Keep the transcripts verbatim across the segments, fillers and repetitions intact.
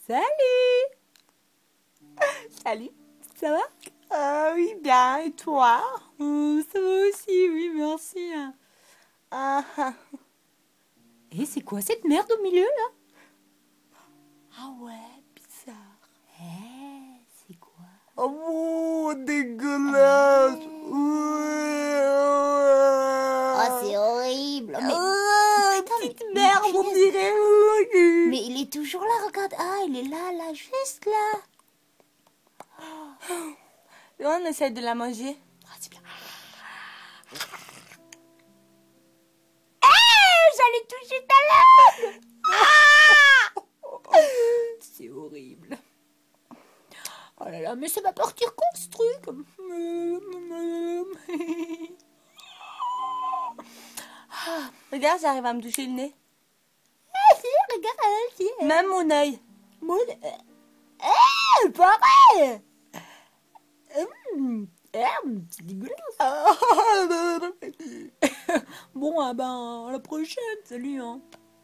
Salut. Salut, ça va? Ah oui, bien, et toi? Oh, ça va aussi, oui, merci. Ah, ah. Et c'est quoi cette merde au milieu, là? Ah ouais, bizarre. Eh, c'est quoi? Oh, dégueulasse! Eh. Oh, c'est horrible. Mais... Oh, Putain, petite mais, merde, mais, on dirait. Mais il est toujours là, regarde. Ah, il est là, là, juste là. Là, on essaie de la manger. Ah, c'est bien. J'allais toucher ta langue. C'est horrible. Oh là là, mais ça va partir con ce truc. Ah, regarde, j'arrive à me toucher le nez. Ah, si, regarde, si. Même mon œil. Mon... Eh, pareil. Mmh. C'est dégueulasse. Bon, ah ben, à la prochaine. Salut, hein.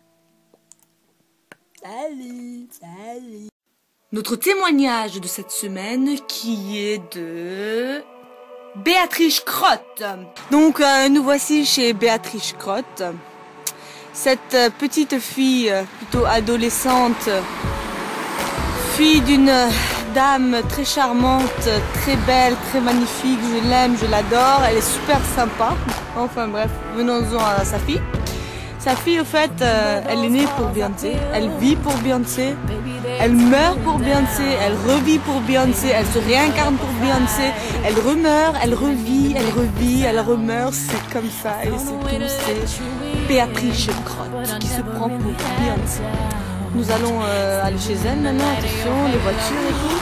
Salut, salut. Notre témoignage de cette semaine qui est de Béatrice Crotte. Donc, euh, nous voici chez Béatrice Crotte. Cette euh, petite fille, euh, plutôt adolescente, fille d'une dame très charmante, très belle, très magnifique. Je l'aime, je l'adore. Elle est super sympa. Enfin bref, venons-en à sa fille. Sa fille, au fait, euh, elle est née pour Beyoncé. Elle vit pour Beyoncé. Elle meurt pour Beyoncé. Elle revit pour Beyoncé. Elle se réincarne pour Beyoncé. Elle remeurt, elle revit, elle revit, elle remeurt. C'est comme ça. Et c'est tout. C'est Béatrice Crotte qui se prend pour Beyoncé. Nous allons euh, aller chez elle maintenant. Attention, les voitures et tout.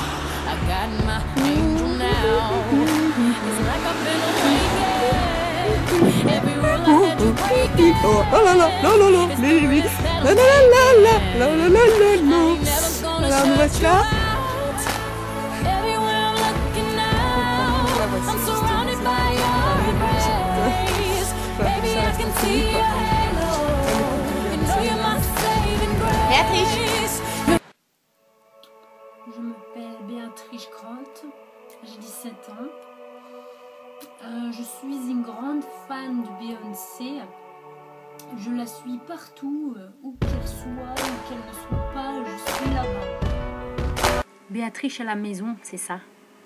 Oh la la la la la la la la la la la la la la. Alors nous voici là. Béatrice. Je m'appelle Béatrice Crotte, j'ai dix-sept ans. Euh, je suis une grande fan de Beyoncé. Je la suis partout, euh, où qu'elle soit, où qu'elle ne soit pas, je suis là-bas. Béatrice à la maison, c'est ça.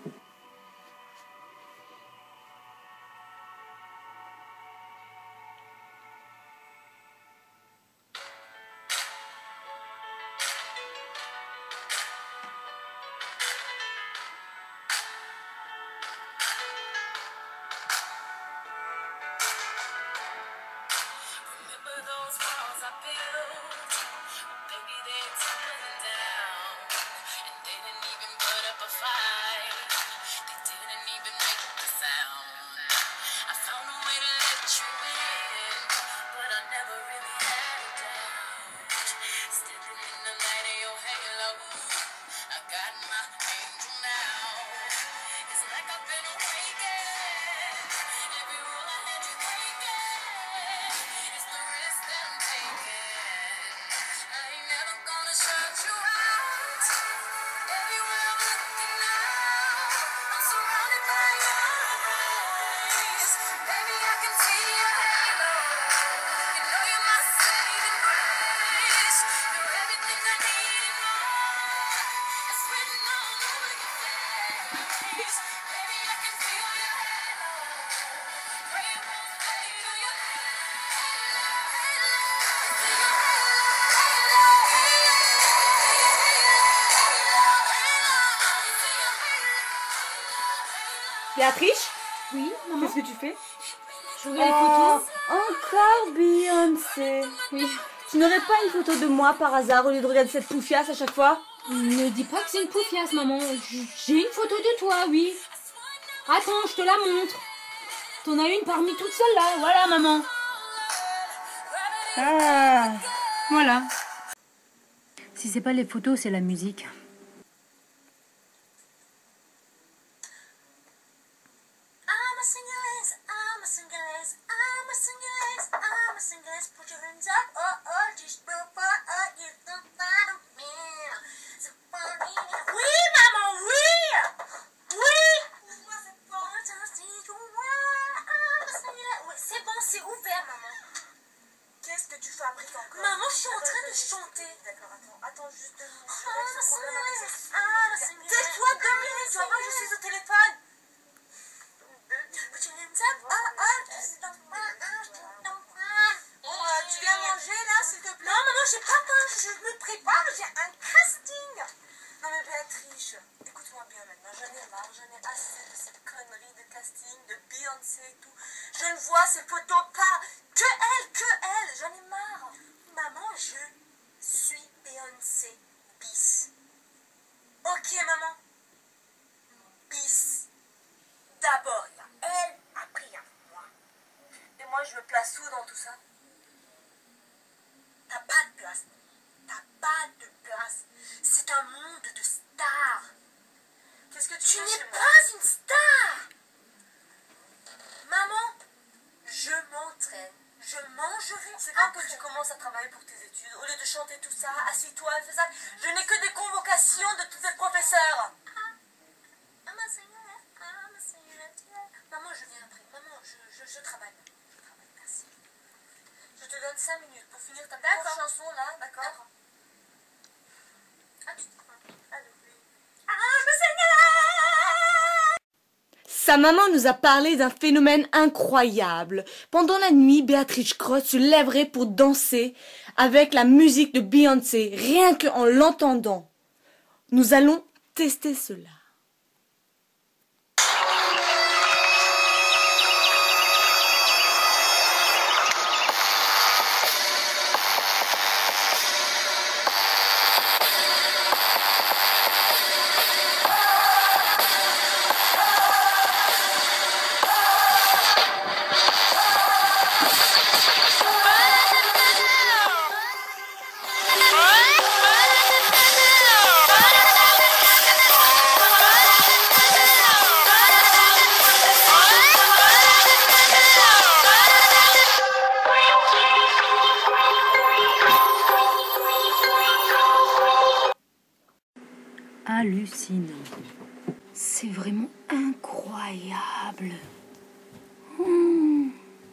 Béatrice? Oui, maman. Qu'est-ce que tu fais? Je regarde les photos. Encore Beyoncé. Oui. Tu n'aurais pas une photo de moi par hasard au lieu de regarder cette poufiasse à chaque fois? Ne dis pas que c'est une poufiasse, maman. J'ai une photo de toi, oui. Attends, je te la montre. T'en as une parmi toutes celles-là. Voilà, maman. Ah, Voilà. Si c'est pas les photos, c'est la musique. Put your hands up, oh, oh, just before, oh, you don't find me. So chanter. D'accord, attends, attends juste deux minutes. Je règle ce problème avec cette... Ah, c'est mieux. Tais-toi deux minutes, tu vois pas que je suis au téléphone. Ah, ah, bon, euh, tu viens manger là, s'il te plaît? Non, maman, j'ai pas faim, je me prépare, j'ai un casting. Non mais Béatrice, écoute-moi bien maintenant, j'en ai marre, j'en ai assez de cette connerie de casting, de Beyoncé et tout. Je ne vois ces photos pas, que elle, que elle, j'en ai marre. Maman, je suis Beyoncé, bis. Ok maman, bis. D'abord, il y a elle, après il y a moi. Et moi, je me place où dans tout ça? T'as pas de place. T'as pas de place. C'est un monde de stars. Qu'est-ce que tu, tu n'es pas une star. Maman, je m'entraîne. Je mangerai. C'est quand que tu commences à travailler pour tes études? Au lieu de chanter tout ça, assis-toi, fais ça. Je n'ai que des convocations de tous tes professeurs. Maman, je viens après. Maman, je, je, je travaille. Je travaille, merci. Je te donne cinq minutes pour finir ta petite chanson là, d'accord? Ah, tu te... Allez, oui. Ah, je me saigne. Sa maman nous a parlé d'un phénomène incroyable. Pendant la nuit, Béatrice Crotte se lèverait pour danser avec la musique de Beyoncé, rien qu'en l'entendant. Nous allons tester cela. Hallucinant. C'est vraiment incroyable. Mmh.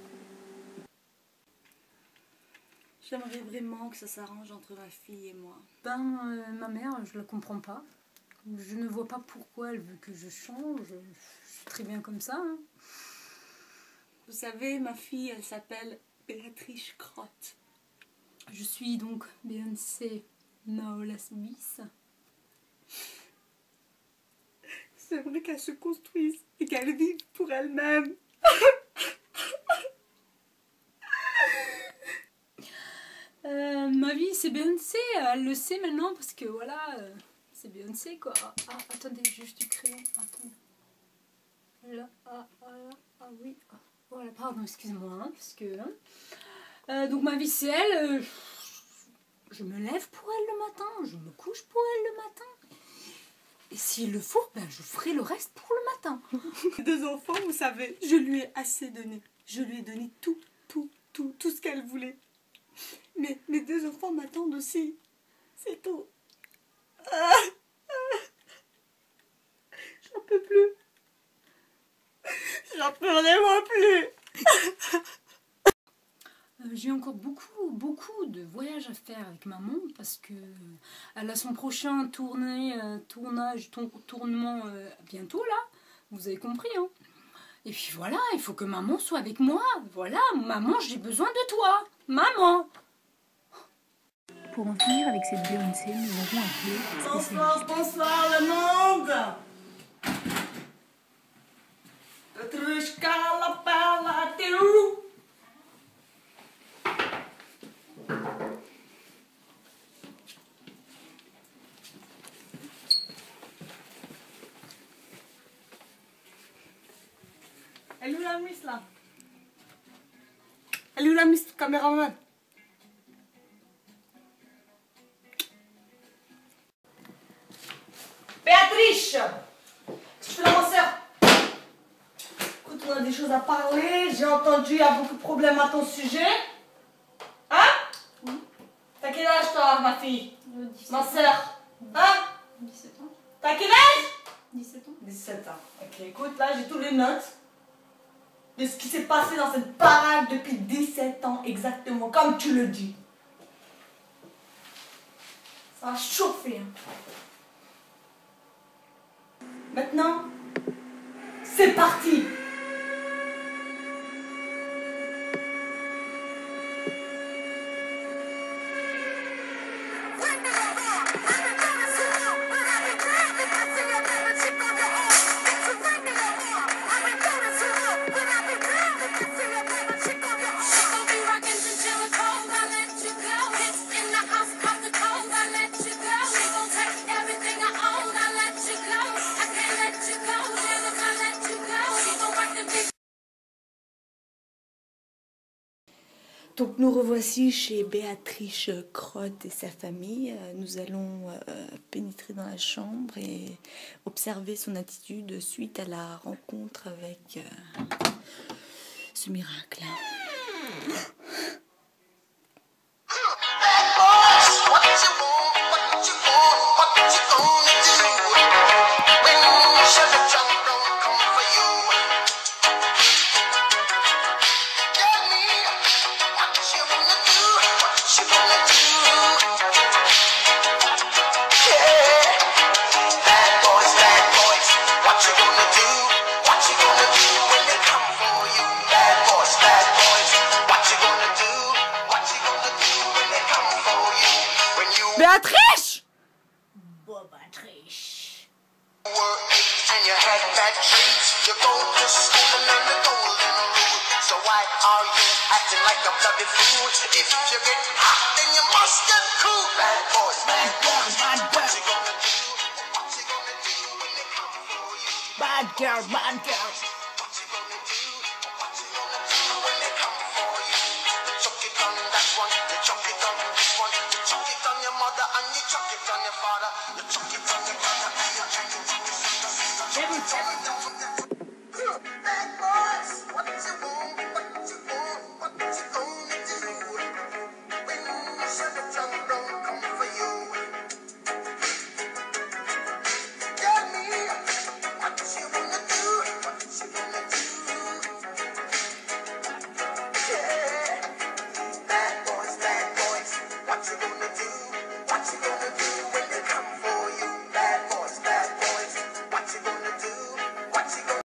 J'aimerais vraiment que ça s'arrange entre ma fille et moi. Ben, euh, ma mère, je la comprends pas. Je ne vois pas pourquoi elle veut que je change. Je suis très bien comme ça. Hein. Vous savez, ma fille, elle s'appelle Béatrice Crotte. Je suis donc Beyoncé Naolas bis. C'est vrai qu'elle se construise et qu'elle vive pour elle-même. euh, ma vie, c'est Beyoncé. Elle le sait maintenant parce que voilà, euh, c'est Beyoncé quoi. Ah, ah, attendez, juste du crayon. Attendez. Là, ah, ah, ah oui. Ah, voilà, pardon, excusez-moi. Hein, parce que. Hein. Euh, donc ma vie, c'est elle. Euh, je me lève pour elle le matin. Je me couche pour elle le matin. Et s'il le faut, ben je ferai le reste pour le matin. Les deux enfants, vous savez, je lui ai assez donné. Je lui ai donné tout, tout, tout, tout ce qu'elle voulait. Mais mes deux enfants m'attendent aussi. C'est tout. Ah, ah. J'en peux plus. J'en peux vraiment plus. Euh, J'ai encore beaucoup, beaucoup de voyages à faire avec maman parce que euh, elle a son prochain tournée, euh, tournage, tour, tournement euh, bientôt là. Vous avez compris, hein. Et puis voilà, il faut que maman soit avec moi. Voilà, maman, j'ai besoin de toi. Maman. Pour en finir avec cette Beyoncé, nous avons appelé un spécialiste. Bonsoir, bonsoir le monde. Petrushka la pala, t'es où? Elle est où la miss là? Elle est où la miss caméraman? Béatrice! Tu fais la ma soeur? Écoute, on a des choses à parler. J'ai entendu, il y a beaucoup de problèmes à ton sujet. Hein? Oui. T'as quel âge toi, ma fille? Euh, Ma soeur? Hein? dix-sept ans. T'as quel âge? dix-sept ans. dix-sept ans. Ok, écoute, là j'ai tous les notes de ce qui s'est passé dans cette parade depuis dix-sept ans, exactement, comme tu le dis. Ça va chauffer. Maintenant, c'est parti. Donc nous revoici chez Béatrice Crotte et sa famille. Nous allons euh, pénétrer dans la chambre et observer son attitude suite à la rencontre avec euh, ce miracle. Béatrice! Béatrice. And you had bad traits. You go to school and learn the golden rule. So why are you acting like a bloody fool? If you get hot, then you must get cool. Bad boys, bad boys, bad boys. What you gonna do? What you gonna do when they come for you? Bad girl, bad girl. What you gonna do? What you gonna do when they come for you? You chuck it on that one, you chuck it on this one, you chuck it on your mother and you chuck it on your father, you chuck it on your brother and you chuck it on your sister. Every, every